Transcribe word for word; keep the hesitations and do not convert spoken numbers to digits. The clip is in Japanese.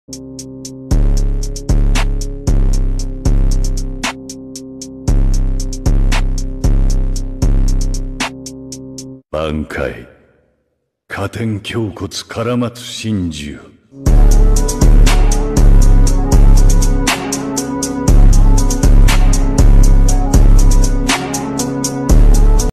挽回、加点胸骨唐松真珠。